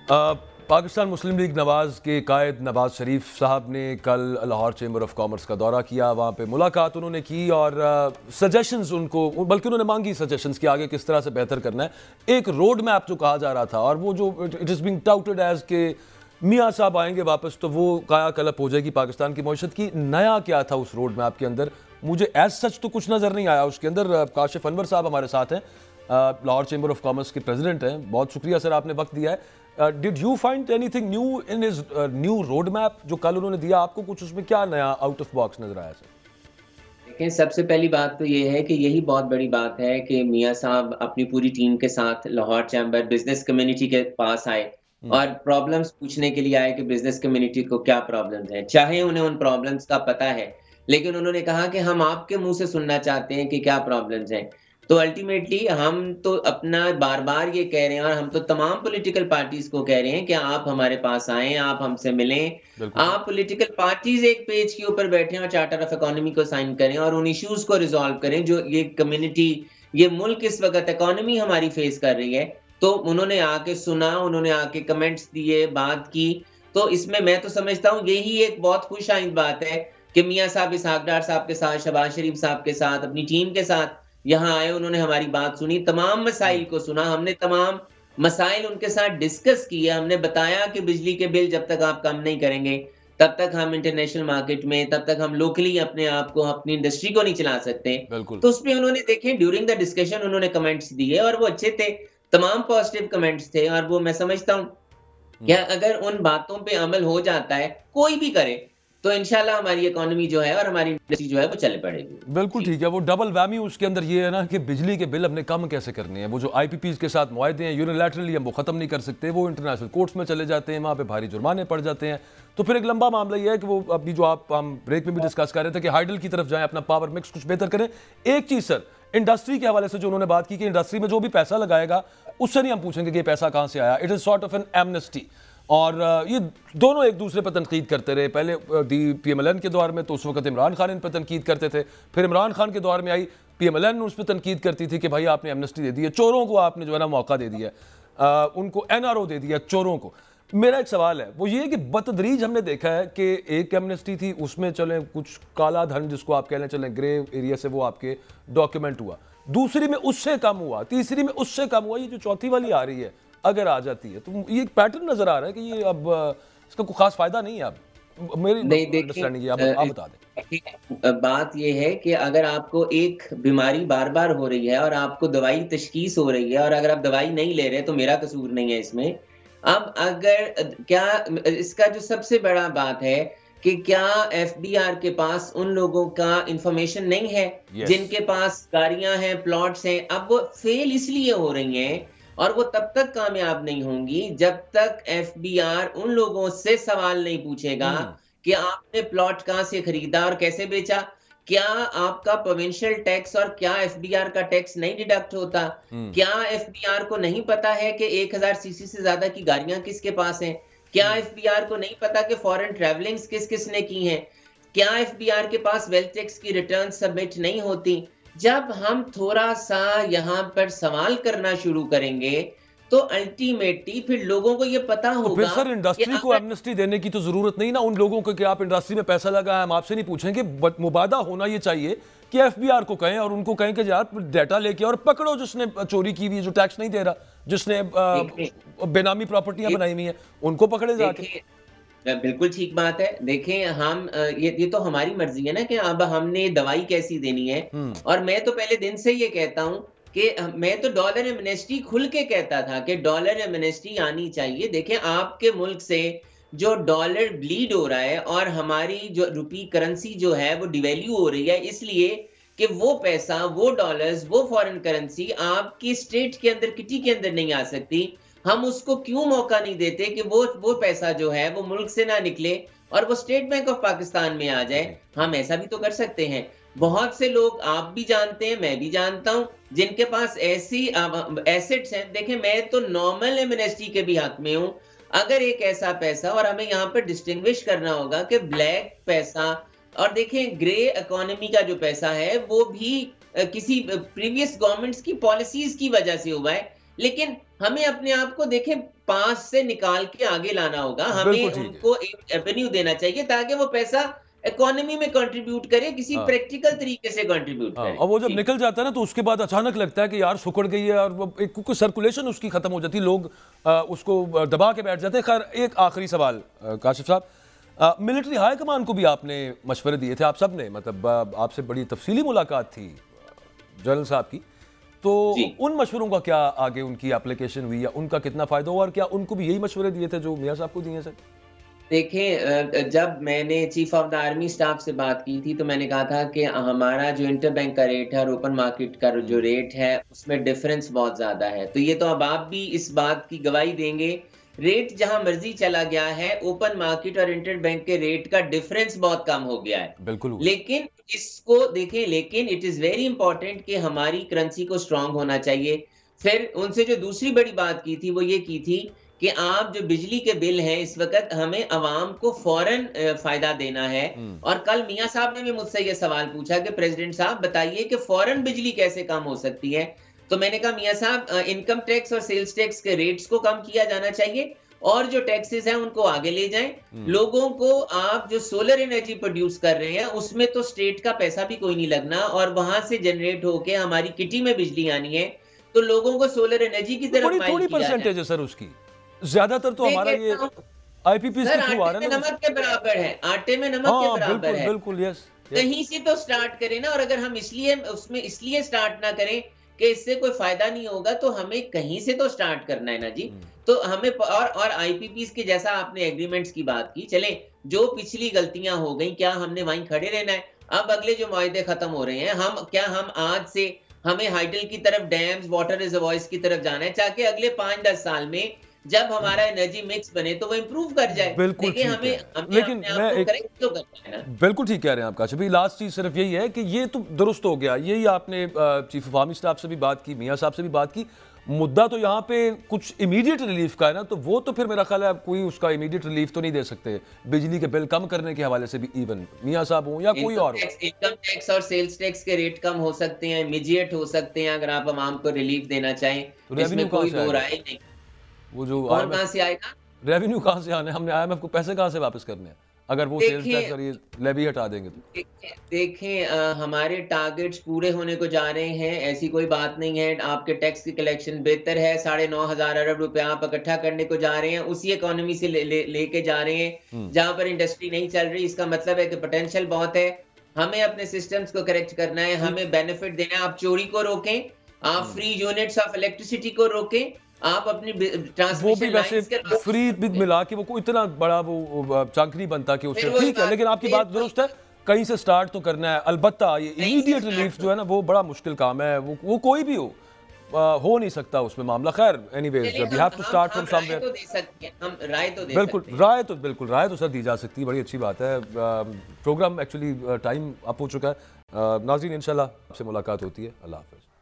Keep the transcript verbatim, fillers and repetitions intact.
अ, पाकिस्तान मुस्लिम league नवाज़ के कायद नवाज शरीफ साहब ने कल लाहौर चैम्बर ऑफ कॉमर्स का दौरा किया, वहाँ पे मुलाकात उन्होंने की और सजेशंस उनको, बल्कि उन्होंने मांगी सजेशंस कि आगे किस तरह से बेहतर करना है। एक रोड मैप जो कहा जा रहा था और वो जो it is being touted as के मियाँ साहब आएंगे वापस तो वो काया कलप हो जाएगी पाकिस्तान की मईशत की। नया क्या था उस रोड मैप के अंदर? मुझे एज सच तो कुछ नज़र नहीं आया उसके अंदर। काशिफ अनवर साहब हमारे साथ हैं, लाहौर चैम्बर ऑफ कॉमर्स के प्रेसिडेंट हैं। बहुत शुक्रिया सर, आपने वक्त दिया है। Did you find anything new in his new road map जो कल उन्होंने दिया? आपको कुछ उसमें क्या नया आउट ऑफ बॉक्स नजर आया सर? देखिए, सबसे पहली बात तो ये है कि यही बहुत बड़ी बात है कि मियाँ साहब अपनी पूरी टीम के साथ लाहौर चैम्बर बिजनेस कम्युनिटी के पास आए और प्रॉब्लम्स पूछने के लिए आए कि बिजनेस कम्युनिटी को क्या प्रॉब्लम्स हैं। चाहे उन्हें उन प्रॉब्लम्स का पता है, लेकिन उन्होंने कहा कि हम आपके मुंह से सुनना चाहते हैं कि क्या प्रॉब्लम्स हैं। तो अल्टीमेटली हम तो अपना बार-बार ये कह रहे हैं और हम तो तमाम पॉलिटिकल पार्टीज को कह रहे हैं कि आप हमारे पास आएँ, आप हमसे मिलें। बिल्कुल आप पॉलिटिकल पार्टीज एक पेज के ऊपर बैठें और चार्टर ऑफ इकोनॉमी को साइन करें और उन इश्यूज को रिजॉल्व करें जो ये कम्युनिटी, ये मुल्क इस वक्त इकोनॉमी हमारी फेस कर रही है। तो उन्होंने आके सुना, उन्होंने आके कमेंट्स दिए, बात की। तो इसमें मैं तो समझता हूँ यही एक बहुत खुशआइंद बात है कि मियाँ साहब इसहाक डार साहब के साथ, शहबाज शरीफ साहब के साथ, अपनी टीम के साथ यहाँ आए, उन्होंने हमारी बात सुनी, तमाम मसाइल को सुना। हमने तमाम मसाइल उनके साथ डिस्कस किए। हमने बताया कि बिजली के बिल जब तक आप कम नहीं करेंगे, तब तक हम इंटरनेशनल मार्केट में, तब तक हम लोकली अपने आप को, अपनी इंडस्ट्री को नहीं चला सकते। बिल्कुल। तो उसमें उन्होंने देखें ड्यूरिंग द डिस्कशन उन्होंने कमेंट्स दिए और वो अच्छे थे, तमाम पॉजिटिव कमेंट्स थे। और वो मैं समझता हूँ कि अगर उन बातों पे अमल हो जाता है, कोई भी करे, तो इंशाल्लाह हमारी इकोनॉमी जो है और हमारी इंडस्ट्री जो है वो चल पड़ेगी। बिल्कुल ठीक है। वो डबल वैमी उसके अंदर ये है ना कि बिजली के बिल हमने कम कैसे करने हैं। वो जो आईपीपीज के साथ मुआहदे हैं यूनिलैटरली हम वो ख़त्म नहीं कर सकते, वो इंटरनेशनल कोर्ट्स में चले जाते हैं, वहाँ पे भारी जुर्माने पड़ जाते हैं। तो फिर एक लंबा मामला ये है कि वो अभी जो आप हम ब्रेक में भी डिस्कस कर रहे थे कि हाइडल की तरफ जाएं, अपना पावर मिक्स कुछ बेहतर करें। एक चीज़ सर, इंडस्ट्री के हवाले से जो उन्होंने बात की कि इंडस्ट्री में जो भी पैसा लगाएगा उससे नहीं हम पूछेंगे कि ये पैसा कहाँ से आया। It is sort of an amnesty. और ये दोनों एक दूसरे पर तनकीद करते रहे। पहले the P M L N के दौर में तो उस वक्त इमरान खान इन पर तनकीद करते थे, फिर इमरान खान के दौर में आई पी एम एल एन उस पर तनकीद करती थी कि भाई आपने एमनेस्टी दे दी है, चोरों को आपने जो है ना मौका दे दिया है, उनको एन आर ओ दे दिया चोरों को। मेरा एक सवाल है वो ये कि बतदरीज हमने देखा है कि एक एमनेस्टी थी उसमें चले कुछ काला धन जिसको आप कह लें चलें ग्रे एरिया से वो आपके डॉक्यूमेंट हुआ, दूसरी में उससे कम हुआ, तीसरी में उससे कम हुआ, ये जो चौथी वाली आ रही है अगर आ जाती है तो ये एक पैटर्न नजर आ रहा है कि ये अब इसका कोई खास फायदा नहीं है। अब मेरी अंडरस्टैंडिंग है, आप, आप बता दें। बात ये है कि अगर आपको एक बीमारी बार बार हो रही है और आपको दवाई तशखीस हो रही है और अगर आप दवाई नहीं ले रहे तो मेरा कसूर नहीं है इसमें। अब अगर क्या इसका जो सबसे बड़ा बात है कि क्या एफ बी आर के पास उन लोगों का इंफॉर्मेशन नहीं है yes. जिनके पास गाड़ियां हैं, प्लॉट्स हैं। अब वो फेल इसलिए हो रही हैं और वो तब तक कामयाब नहीं होंगी जब तक एफ बी आर उन लोगों से सवाल नहीं पूछेगा कि आपने प्लॉट कहां से खरीदा और कैसे बेचा। क्या आपका प्रोविंशियल टैक्स और क्या एफ बी आर का टैक्स नहीं डिडक्ट होता? क्या एफ बी आर को नहीं पता है कि एक हजार सीसी से ज्यादा की गाड़ियां किसके पास हैं? क्या एफ बी आर को नहीं पता कि फॉरेन ट्रैवलिंग्स किस किस ने की हैं? क्या एफ बी आर के पास वेल्थ टैक्स की रिटर्न सबमिट नहीं होती? जब हम थोड़ा सा यहाँ पर सवाल करना शुरू करेंगे तो अल्टीमेटली फिर लोगों को ये पता होगा। तो फिर सर इंडस्ट्री को एमनेस्टी देने की तो जरूरत नहीं ना उन लोगों को कि आप इंडस्ट्री में पैसा लगाएं, हम आपसे नहीं पूछेंगे। बट मुबादा होना ये चाहिए कि एफ बी आर को कहें और उनको कहें कि यार डेटा लेके और पकड़ो जिसने चोरी की हुई, जो टैक्स नहीं दे रहा, जिसने बेनामी प्रॉपर्टियां बनाई हुई हैं, उनको पकड़े जाके। बिल्कुल ठीक बात है। देखें हम ये ये तो हमारी मर्जी है ना कि अब हमने दवाई कैसी देनी है। और मैं तो पहले दिन से ये कहता हूं कि मैं तो डॉलर एमनेस्टी खुल के कहता था कि डॉलर एमनेस्टी आनी चाहिए। देखें आपके मुल्क से जो डॉलर ब्लीड हो रहा है और हमारी जो रुपी करेंसी जो है वो डिवैल्यू हो रही है इसलिए कि वो पैसा, वो डॉलर्स, वो फॉरेन करेंसी आपकी स्टेट के अंदर, किटी के अंदर नहीं आ सकती। हम उसको क्यों मौका नहीं देते कि वो वो पैसा जो है वो मुल्क से ना निकले और वो स्टेट बैंक ऑफ पाकिस्तान में आ जाए? हम ऐसा भी तो कर सकते हैं। बहुत से लोग आप भी जानते हैं, मैं भी जानता हूं, जिनके पास ऐसी एसेट्स हैं। देखें मैं तो नॉर्मल एमनेस्टी के भी हक में हूं। अगर एक ऐसा पैसा, और हमें यहाँ पर डिस्टिंग्विश करना होगा कि ब्लैक पैसा और देखें ग्रे इकोनॉमी का जो पैसा है वो भी किसी प्रीवियस गवर्नमेंट्स की पॉलिसीज की वजह से हुआ है। लेकिन हमें अपने आप को देखें पांच से निकाल के आगे लाना होगा। हमें उनको एक एवेन्यू देना चाहिए ताकि वो पैसा इकोनॉमी में कंट्रीब्यूट करे, किसी हाँ। प्रैक्टिकल तरीके से कंट्रीब्यूट हाँ, करे। और वो जब निकल जाता है ना तो उसके बाद अचानक लगता है कि यार सुकड़ गई है, और वो एक क्योंकि सर्कुलेशन उसकी खत्म हो जाती है, लोग आ, उसको दबा के बैठ जाते हैं। खैर, एक आखिरी सवाल काशिफ साहब, मिलिट्री हाई कमान को भी आपने मशवरे दिए थे, आप सब ने, मतलब आपसे बड़ी तफसीली मुलाकात थी जनरल साहब की, तो उन मशवरों का क्या आगे उनकी एप्लीकेशन हुई, या उनका कितना फायदा हुआ, और क्या उनको भी यही मशवरे दिए थे जो मियां साहब को दिए सर? देखें, जब मैंने chief of the army staff से बात की थी तो मैंने कहा था कि हमारा जो इंटरबैंक का रेट है और ओपन मार्केट का जो रेट है उसमें डिफरेंस बहुत ज्यादा है। तो ये तो अब आप भी इस बात की गवाही देंगे, रेट जहां मर्जी चला गया है, ओपन मार्केट और इंटरबैंक के रेट का डिफरेंस बहुत कम हो गया है। बिल्कुल। लेकिन इसको देखें, लेकिन इट इज वेरी इंपॉर्टेंट कि हमारी करेंसी को स्ट्रांग होना चाहिए। फिर उनसे जो दूसरी बड़ी बात की थी वो ये की थी कि आप जो बिजली के बिल हैं इस वक्त हमें अवाम को फौरन फायदा देना है। और कल मियां साहब ने भी मुझसे ये सवाल पूछा कि प्रेसिडेंट साहब बताइए कि फौरन बिजली कैसे कम हो सकती है। तो मैंने कहा मियां साहब, इनकम टैक्स और सेल्स टैक्स के रेट्स को कम किया जाना चाहिए और जो टैक्सेस हैं उनको आगे ले जाएं। लोगों को आप जो सोलर एनर्जी प्रोड्यूस कर रहे हैं उसमें तो स्टेट का पैसा भी कोई नहीं लगना, और वहां से जनरेट होके हमारी किटी में बिजली आनी है, तो लोगों को सोलर एनर्जी की तरफ थोड़ी थोड़ी परसेंटेज है सर उसकी, ज्यादातर तो हमारा ये आईपीपी के थ्रू आ रहा है ना। नमक के बराबर है, आटे में नमक के बराबर है। बिल्कुल, यस। कहीं से तो स्टार्ट करें ना, और अगर हम इसलिए उसमें इसलिए स्टार्ट ना करें कि इससे कोई फायदा नहीं होगा, तो हमें कहीं से तो स्टार्ट करना है ना जी। तो हमें और और आईपीपीस के जैसा आपने एग्रीमेंट्स की बात की, चले जो पिछली गलतियां हो गई क्या हमने वहीं खड़े रहना है? अब अगले जो मुआहदे खत्म हो रहे हैं, हम क्या हम आज से हमें हाइडल की तरफ, डैम्स, वाटर रिजर्वॉयर्स की तरफ जाना है ताकि अगले पांच दस साल में जब हमारा एनर्जी मिक्स बने तो वो इंप्रूव कर जाए। बिल्कुल ठीक हमें, है। हमें लेकिन मैं एक तो करना है ना। बिल्कुल ठीक कह रहे हैं आप काशिफ भाई। लास्ट चीज सिर्फ यही है कि ये तो दुरुस्त हो गया, यही आपने चीफ ऑफ आर्मी स्टाफ से भी बात की, मियां साहब से भी बात की। मुद्दा तो यहाँ पे कुछ इमीडिएट रिलीफ का है ना, तो वो तो फिर मेरा ख्याल है कोई उसका इमीडिएट रिलीफ तो नहीं दे सकते, बिजली के बिल कम करने के हवाले से भी, इवन मियां साहब हो या कोई और। इनकम टैक्स और सेल्स टैक्स के रेट कम हो सकते हैं, इमीडिएट हो सकते हैं अगर आप आवाम को रिलीफ देना चाहें, तो रेवेन्यू कोई दो राय नहीं। वो जो कौन कहां से आएगा, रेवेन्यू कहां से आने, हमने आईएमएफ को पैसे कहां से वापस करने हैं अगर वो सेल्स टैक्स और ये लेवी हटा देंगे तो? देखें, आ, हमारे टारगेट्स पूरे होने को जा रहे हैं, ऐसी कोई बात नहीं है। आपके टैक्स की कलेक्शन बेहतर है, साढ़े नौ हजार अरब रुपया आप इकट्ठा करने को जा रहे हैं, उसी इकोनॉमी से लेके ले, ले जा रहे हैं जहां पर इंडस्ट्री नहीं चल रही। इसका मतलब है कि पोटेंशियल बहुत है, हमें अपने सिस्टम्स को करेक्ट करना है, हमें बेनिफिट देना है। आप चोरी को रोकें, आप फ्री यूनिट्स ऑफ इलेक्ट्रिसिटी को रोकें, आप अपनी वो भी वैसे फ्री भी मिला के वो कोई इतना बड़ा वो चंक नहीं बनता कि उससे, ठीक है। लेकिन आपकी बात दुरुस्त है, कहीं से स्टार्ट तो करना है। अलबत्ता ये इमीडिएट रिलीफ जो है ना वो बड़ा मुश्किल काम है, वो वो कोई भी हो आ, हो नहीं सकता उसमें मामला। खैर anyways we have to start from somewhere. हम राय तो दे बिल्कुल राय तो बिल्कुल राय तो सर दी जा सकती है, बड़ी अच्छी बात है। प्रोग्राम एक्चुअली टाइम अप हो चुका है। नाज़रीन इंशाल्लाह आपसे मुलाकात होती है। अल्लाह हाफ़िज़।